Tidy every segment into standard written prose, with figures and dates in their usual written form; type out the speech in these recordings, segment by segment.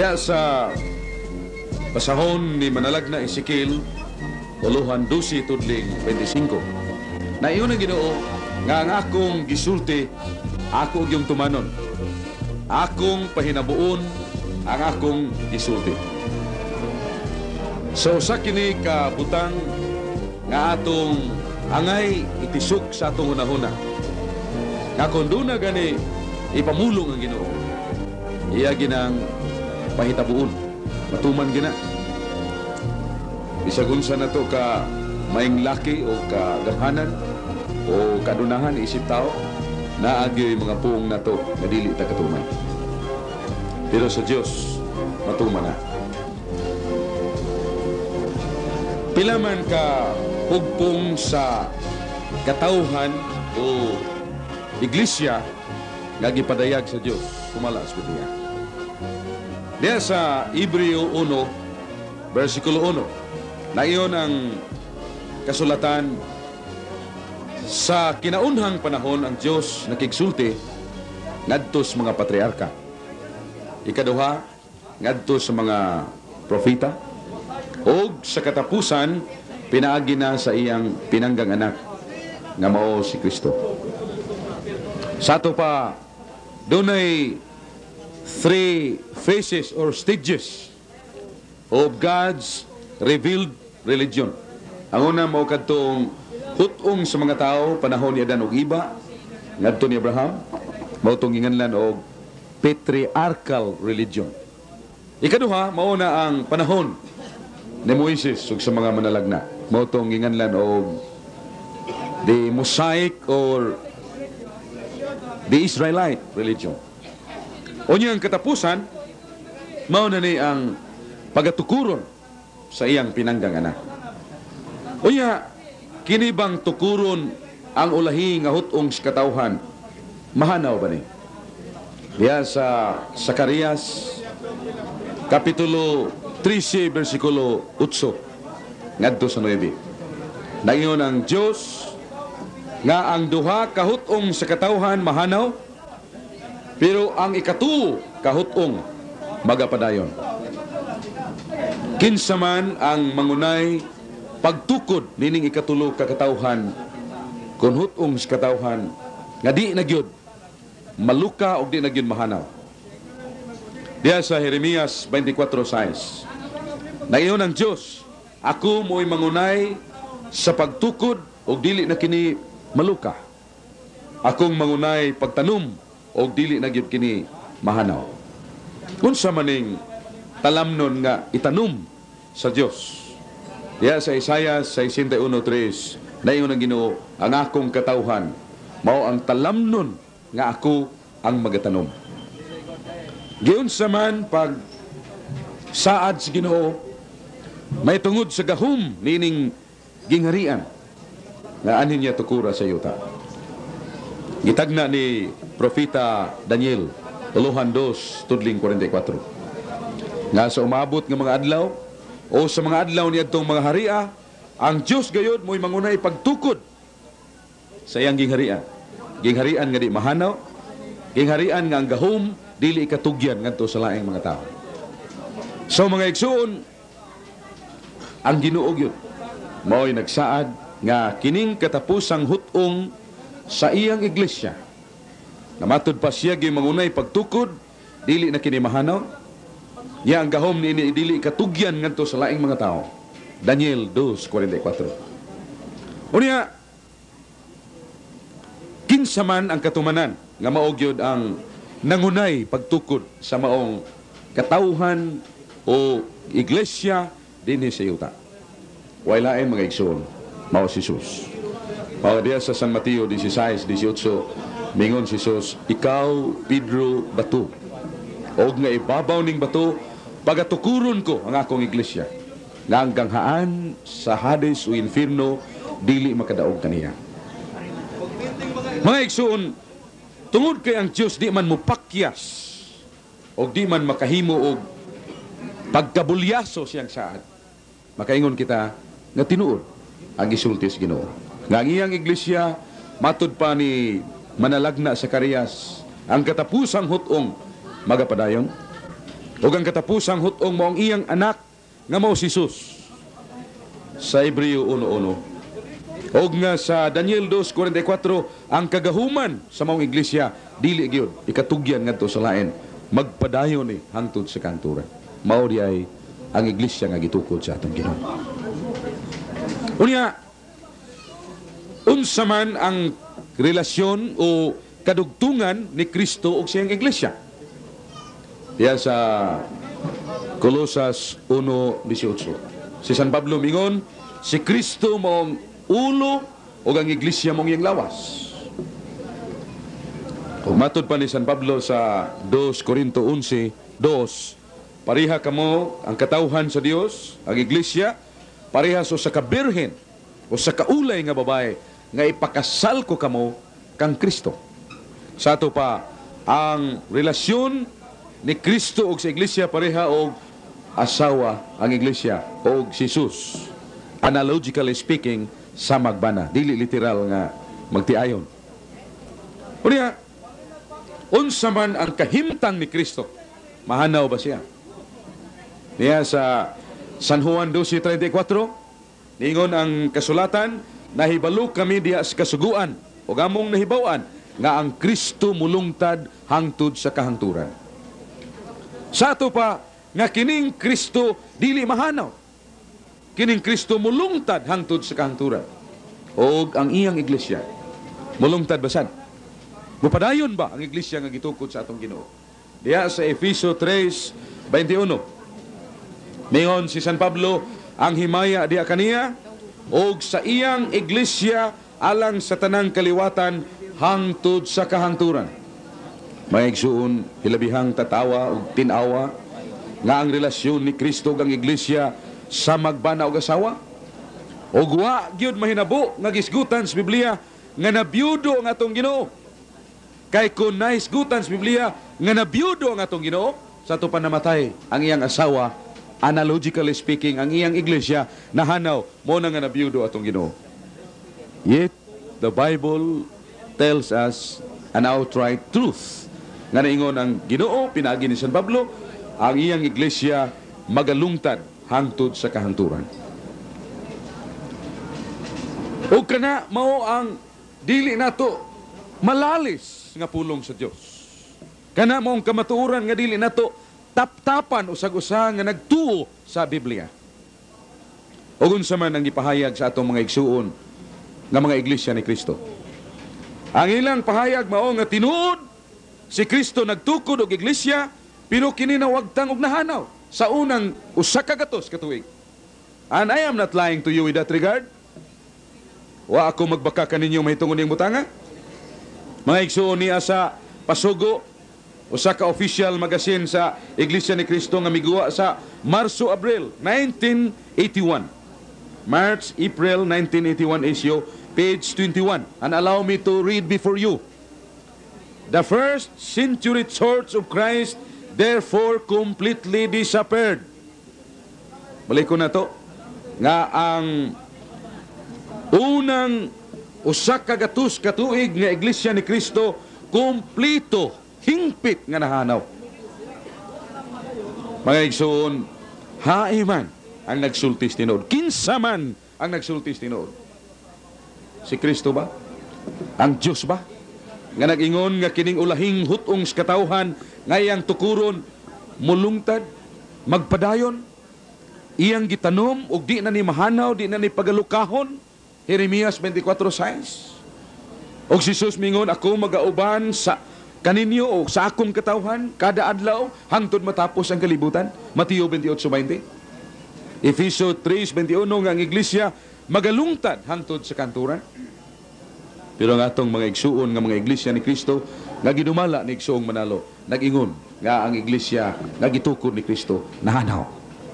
Diya sa pasahon ni Manalagna Ezekiel, 12:25. Na iyon ang Ginoo nga ang akong gisulti, ako yung tumanon. Akong pahinabuon ang akong gisulti. So sa kini ka butang nga atong angay itisok sa atong hunahuna. Nga kung doon na gani ipamulong ang Ginoo, iya ginang pahitabuon, matuman gina. Bisag unsa na to ka maing laki o kaghanan o kadunahan isip tao, naagyoy mga puong na to na dili ta katuman. Pero sa Dios matuman na. Pila man ka hugpong sa katawhan o iglesia nga gipadayag sa Dios, sumalas ko diya. Diya sa Hebreo 1, versikulo 1, na iyon ang kasulatan. Sa kinaunhang panahon ang Dios nakigsulti ngadto sa mga patriarka. Ikaduha, ngadto sa mga propeta. O sa katapusan, pinaagi na sa iyang pinanggang anak nga mao si Kristo. Sa ato pa, doon ay 3 phases or stages of God's revealed religion. Ang una mao kadtong hutong sa mga tao panahon ni Adan ug Iba, ngadto ni Abraham, mao tong ginganlan og patriarchal religion. Ikaduha, mao na ang panahon ni Moises ug sa mga manalagna, mao tong ginganlan og the Mosaic or the Israelite religion. Unyang katapusan, mao na ni ang pagatukuron sa iyang pinanggang anak. Unya, kini bang tukuron ang ulahi nga hutong sa katawhan, mahanaw ba ni? Diya sa Zacarias kapitulo 13 versikulo 8 ngadto sa 9. Naingon ang Dios nga ang duha ka hutong sa katawhan mahanaw, pero ang ikatulo ka hutong magapadayon. Kinsa man ang mangunay pagtukod nining ikatulo ka katawhan kun hutong sa katawhan nga di na gyud maluka og di na gyud mahanaw. Diya sa Jeremias 24:6. Naingon ang Dios, ako mo'y mangunay sa pagtukod og dili na kini maluka. Akong mangunay pagtanom og dili na gyud kini mahanaw. Unsa maning talamnon nga itanom sa Dios? Diya sa Isaiah 61:3, naingon ang Ginoo, ang akong katawhan mao ang talamnon nga ako ang magatanom. Giunsa man pag saad sa Ginoo, may tungod sa gahom nining gingharian nga anin niya tukura sa yuta. Gitagna ni Propeta Daniel 2:44 nga sa umabot nga mga adlaw o sa mga adlaw niadtong mga haria, ang Dios gayud mo'y mangunay pagtukod sa iyang gingharian. Gingharian nga di mahanaw, gingharian nga ang gahom dili ikatugyan ngadto sa laing mga tao. So mga igsoon, ang Ginoo gyud mao'y nagsaad nga kining katapusang hutong sa iyang iglesia. Namatod pa siya gyud mangunay pagtukod, dili na kini mahanaw. Ya ang gahom ni dili katugyan ngadto sa laing mga tao. Daniel 2:44. Unya, kinsa man ang katumanan nga mao gyud ang nangunay pagtukod sa maong katawhan o iglesia dinhi sa yuta. Way lain mga igsoon, mao si Jesus. Mao diya sa San Mateo 16:18, mingon si Jesus, ikaw Pedro bato, og nga ibabaw ning bato pagatukuron ko ang akong iglesia, nga ang ganghaan sa Hades o infierno dili makadaog kaniya. Mga igsoon, tungod kay ang Dios di man mopakyas o di man makahimo og pagkabulyaso siyang saad, makaingon kita nga tinuod ang gisulti sa Ginoo. Nga ang iyang iglesia, matud pa ni Manalagna Zacarias, ang katapusang hutong magapadayon. ug ang katapusang hutong mao ang iyang anak nga mao si Jesus. Sa Hebreo 1:1. Og nga sa Daniel 2:44, ang kagahuman sa maong iglesia dili gyud ikatugyan ngadto sa lain, magpadayon ni hangtod sa kanturan. Mao di ay ang iglesia nga gitukod sa atong Ginoo. Unya, unsa man ang relasyon o kadugtungan ni Kristo ug siyang iglesia? Diya sa Colosas 1:18. Si San Pablo mingon, si Kristo mong ulo ug ang iglesia mong iyang lawas. Kung matod pa ni San Pablo sa 2 Corinto 11:2, pareha kamo ang katawhan sa Dios, ang iglesia, parehas o sa kabirhen o sa kaulay nga babae nga ipakasal ko kamo kang Kristo. Sa ato pa, ang relasyon ni Kristo og sa iglesia pareha og asawa ang iglesia og si Jesus. Analogically speaking, sa magbana, dili literal nga magtiayon. Unya, unsa man ang kahimtang ni Kristo, mahanaw ba siya? Niya sa San Juan 12:34, ningon ang kasulatan, nahibalo kami diha sa kasuguan o among nahibawan nga ang Kristo mulungtad hangtod sa kahangturan. Sa ato pa, nga kining Kristo dili mahanaw. Kining Kristo mulungtad hangtod sa kahangturan. O ang iyang iglesia, mulungtad basad. Mupadayon ba ang iglesia nga gitukod sa atong Ginoo? Diya sa Efeso 3:21, mingon si San Pablo, ang himaya diha kaniya og sa iyang iglesia alang sa tanang kaliwatan hangtod sa kahangturan. Maigsuon, hilabihang tatawa ug tinawa nga ang relasyon ni Kristo ug ang iglesia sa magbana og asawa. Og wa gyud mahinabo nga gisgutan sa Biblia nga nabiyudo ang atong Ginoo. Kay kung naisgutan sa Biblia nga nabiyudo ang atong Ginoo, sa ato pa namatay ang iyang asawa, analogically speaking, ang iyang iglesia nahanaw mo na nga nabiyudo atong Ginoo. Yet the Bible tells us an outright truth nga naingon ang Ginoo pinaagi ni San Pablo, ang iyang iglesia magalungtad hangtod sa kahangturan. O kana mao ang dili nato malalis nga pulong sa Dios. Kana mao ang kamatuoran nga dili nato taptapan usag-usa nga nagtuo sa Biblia. O unsa man ang ipahayag sa atong mga igsuon nga mga iglesia ni Kristo. Ang ilang pahayag mao nga tinuod si Kristo nagtukod og iglesia, pero kini nawagtang og nahanaw sa unang usa ka gatos ka tuig. And I am not lying to you in that regard. Wa ako magbaka kaninyo mahitungod ning butanga. Mga igsuon niya sa Pasugo, usa ka official magazine sa Iglesia ni Cristo nga miguwa sa Marso-Abril 1981. March-April 1981 issue, page 21. And allow me to read before you. The first century Church of Christ therefore completely disappeared. Balik ko na to. Nga ang unang usa ka gatos ka tuig nga Iglesia ni Cristo kompleto, hingpit nga nahanaw. Mga igsoon, haiman ang nagsultis tinuod. Kinsa man ang nagsultis tinuod? Si Kristo ba? Ang Diyos ba? Nga nag-ingon nga kining ulahing hutong sa katawhan ngayang tukuron mulungtad, magpadayon, iyang gitanom ug di na ni mahanaw, di na ni pagalukahon. Jeremias 24:6. Og si Jesus mingon, ako magauban sa kaninyo o sa akong katawhan kada adlaw hangtod matapos ang kalibutan. Mateo 28:20. Efeso 3:21 nga ang iglesia magalungtad hangtod sa kanturan. Pero ang atong mga igsuon nga mga iglesia ni Kristo nga ginumala ni igsuong manalo, nag-ingon nga ang iglesia nga gitukod ni Kristo nahanaw.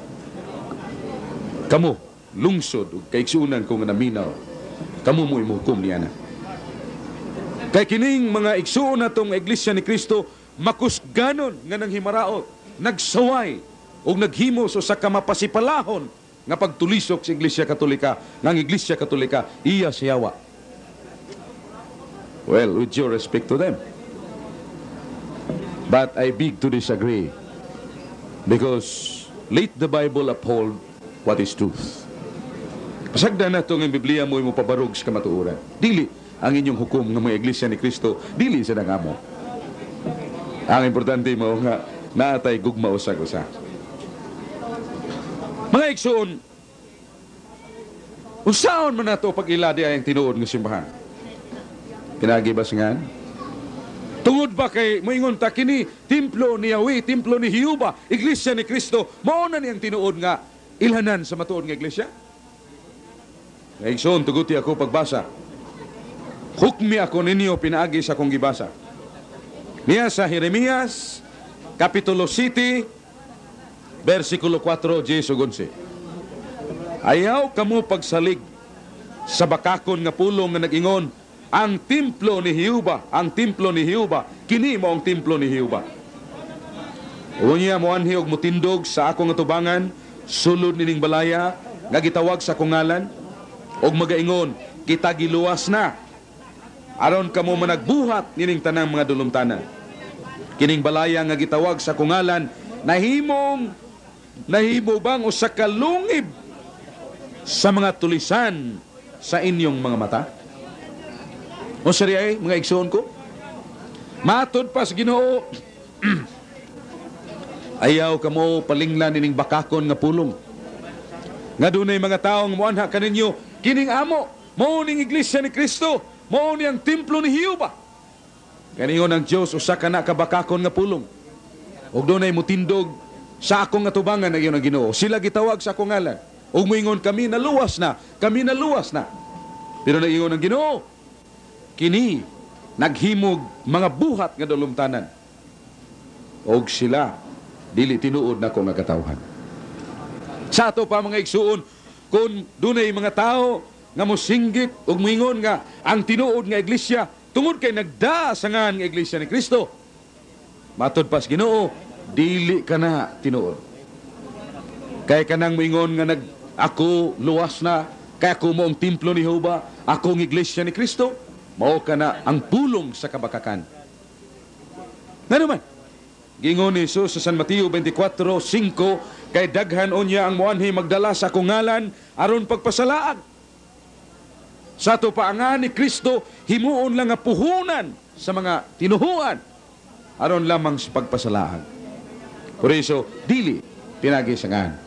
Kamo lungsod ug kaigsuonan ko nga naminaw, kamo mo imuhukom niya na. Kay kining mga igsuon natong iglesia ni Kristo makusganon nga nang himaraot, nagsaway ug naghimo sa kamapasipalahon nga pagtulisok sa Iglesia Katolika, nga ang Iglesia Katolika iya siyawa. Well, with due respect to them. But I beg to disagree. Because let the Bible uphold what is truth. Pasagda na ito ng Biblia mo pabarog sa kamatuoran. Dili ang inyong hukom ng mga iglesia ni Kristo, dili sa nangamo. Ang importante mo nga, naatay gugma usag-usa. Mga igsoon, unsaon man nato pag iladi ay ang tinuod ng simbahan? Pinagibas nga? Tungod ba kay moingon ta kini templo ni Yahweh, templo ni Jehova, iglesia ni Kristo, mao na niyang tinuod nga ilhanan sa matuod nga iglesia? Nga igsoon, tuguti ako pagbasa. Hukmi ako ninyo pinaagi sa kong gibasa. Niya sa Jeremias, Kapitulo 7, versikulo 4, 10-11. Ayaw kamo pagsalig sa bakakon nga pulong nga nag-ingon, ang templo ni Jehova, ang templo ni Jehova, kini mo ang templo ni Jehova. Unya mo anhi og mutindog sa akong atubangan, sulod nining balaya, nga gitawag sa akong ngalan, og magaingon, kita giluwas na. Aron kamo managbuhat nining tanang mga dulumtanan. Kining balaya nga gitawag sa kungalan, nahimo bang o sa kalungib sa mga tulisan sa inyong mga mata? O sariyay, mga igsoon ko, matod pa sa Ginoo, ayaw kamo palinglan nining bakakon nga pulong. Nga dunay mga taong muanha kaninyo, kining amo, mao ning iglesia ni Kristo, mao niyang templo ni Jehova. Kaningon ang Diyos, usa ka na kabakakon nga pulong. Og doon ay mutindog sa akong atubangan na yun ang Ginoo. Sila gitawag sa akong ngalan. Og moingon, kami naluwas na. Kami naluwas na. Pero naingon ang Ginoo, kini, naghimog mga buhat nga dalumtanan. Og sila, dili tinuod na kong nagatawhan. Sa ato pa mga igsuon, kung doon ay mga tao, nga mosinggit ug moingon nga ang tinuod nga iglesia tungod kay nagdasangan nga iglesia ni Kristo. Matod pas Ginoo, dili ka na tinuod. Kay kanang moingon nga ako luwas na, kay ako mo ang templo ni Jehova, ako ang iglesia ni Kristo, mao ka na ang pulong sa kabakakan. Nga naman, gingon ni Jesus sa San Mateo 24:5, kay daghan unya ang muanhi magdala sa akong ngalan aron pagpasalaag. Sa ato paangan ni Kristo, himuon lang nga puhunan sa mga tinuhuan aron lamang sa pagpasalaan. Por iso, dili pinagisangan.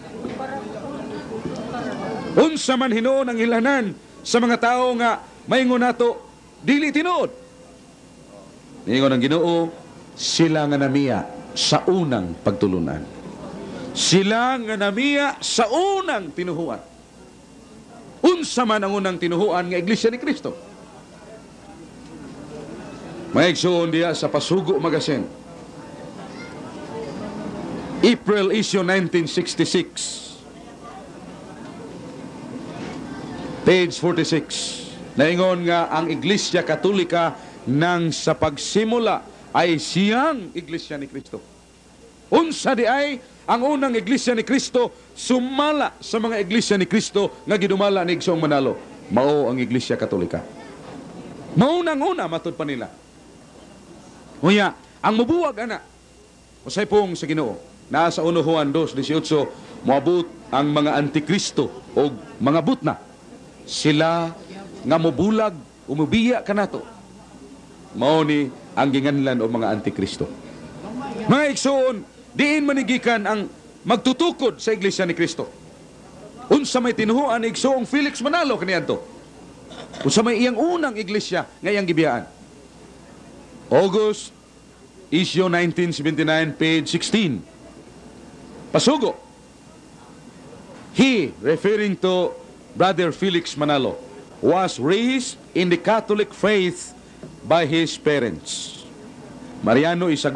Unsa man hinuon ang ilanan sa mga tao nga maingon nato, dili tinuod. Ningon ang Ginoo, sila nga namiya sa unang pagtulunan. Sila nga namiya sa unang tinuhuan. Unsa man ang unang tinuhuan nga iglesia ni Kristo. May igsoon diya sa Pasugo Magazine. April issue 1966. Page 46. Naingon nga ang Iglesia Katolika nang sa pagsimula ay siyang iglesia ni Kristo. Unsa di ay ang unang iglesia ni Kristo sumala sa mga iglesia ni Kristo nga gidumala ni Igsoong Manalo. Mao ang Iglesia Katolika. Maunang-una matod pa nila. Unya, ang mabuwag ana, usay pong sa Ginoo, nasa 1 Juan 2:18, moabot ang mga antikristo o mga butna. Sila nga mobulag, umubiya kanato. Mao ni ang ginganlan o mga antikristo. Mga igsoon, diin manigikan ang magtutukod sa iglesia ni Kristo. Unsa may tinuhuan ni Igsoong Felix Manalo kaniadto. Unsa may iyang unang iglesia nga iyang gibiyaan. August issue 1979 page 16. Pasugo. He, referring to Brother Felix Manalo, was raised in the Catholic faith by his parents. Mariano Isaguren.